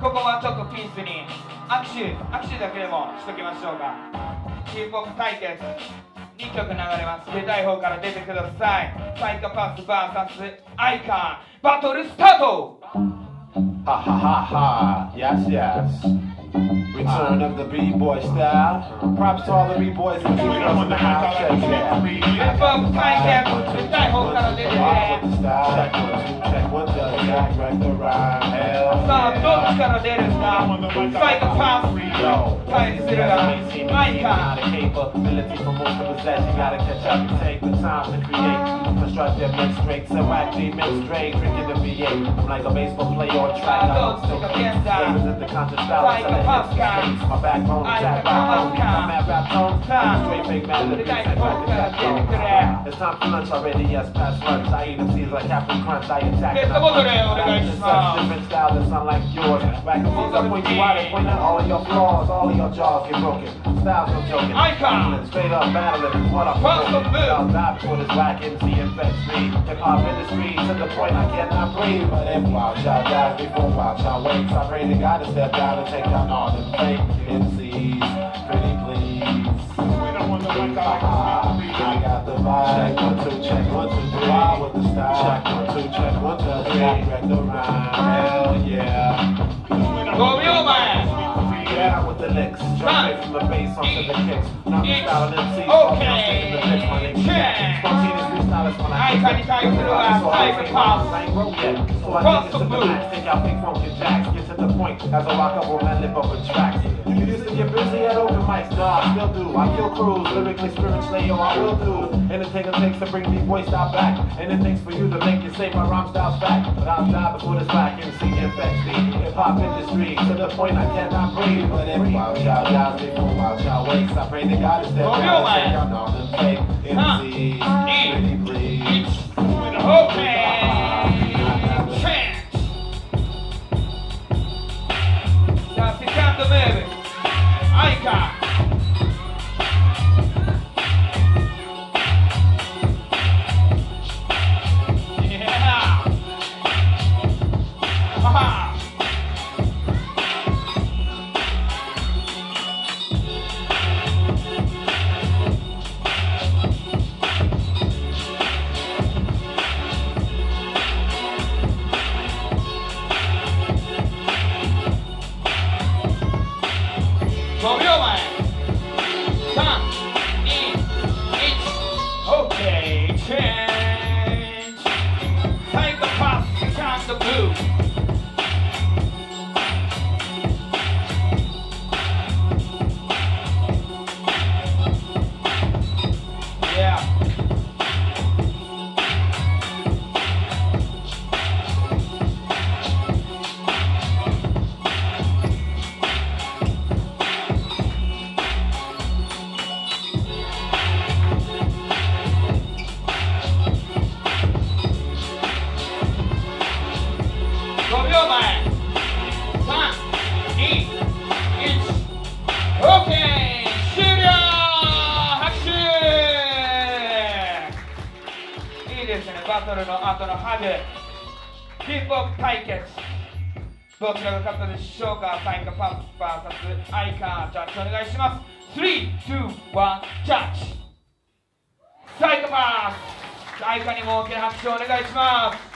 ここはちょっとピースに握手だけでもしときましょうか。ヒップホップ対決2曲流れます。出たい方から出てください。サイコパス VS アイカーバトルスタート。 Ha ha ha ha, yes yes. Return of the B-boy style. Props to all the B-boys and keeping us in the house. Check yeah. ヒップホップ対決出たい方から出てくれ。 Check one, check the rhyme. Hell さあどっちから出るんだ。サイコパス対するアイカー。 capability for most to possess. You gotta catch up and take the time to create. Constructive mix straight, so actually mix straight. Drinking the V8. I'm like a baseball player on track. I'm still represent the conscious style. My backbone is that backbone. I'm at rap tone. Straight fake melody. It's time for lunch already. Yes, past lunch. I eat MCs like Captain Crunch. I attack. Different style that's unlike yours. Back MCs, I point you out and point out all of your flaws. All of your jaws get broken. Styles no joking. Straight up battling is what I'm doing. I'll die before this whack MC infects me. Hip hop industry to the point I cannot breathe. But if Wild Child dies before Wild Child wakes, I pray to God to step down and take down all them fake MCs. Pretty please. We don't want to wake up. I got the vibe. Check 1, 2, 3. Wild with the style. Check 1, 2, check 1, 2, 3. Wreck the rhyme. Hell yeah. 5秒前。 Yeah, with the licks. Straight from the bass onto the kicks. Now I'm styling MCs. Okay. The mix. My name's Spontaneous freestylers when I think I ain't broke yet. So I think it's to the max. Think y'all think funky jacks. Get to the point as I rock up on my lip over tracks. You used to get busy at open mics, nah, I still do. I kill crews, lyrically, spiritually, yo, I will do. Anything it takes to bring B-boy style back. Anything's for you to make you say my rhyme style's back. But I'll die before this black MC infects me. Hip-hop industry, to the point I cannot breathe. But every Wild Child dies before Wild Child wakes. I pray to God to step down and take out all them fake MCs. Pretty please. Okay. Now, secondo move. Aika. Yeah. Aha. 5秒前。3、2、1。OK。チェンジ。サイコパス、セカンドムーブ。5秒前。3、2、1。OK。終了。拍手。いいですね。バトルの後のハグ。ヒップホップ対決。どちらが勝ったでしょうか。サイコパス VS アイカー。ジャッジお願いします。3、2、1、ジャッジ。サイコパス。アイカーにも大きな拍手をお願いします。